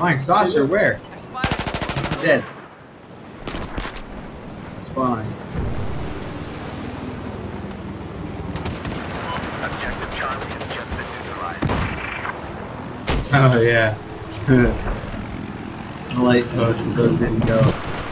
Flying saucer, where? Dead. Spawning. Objective Charlie has just been neutralized. Oh yeah. The light post, but those didn't go.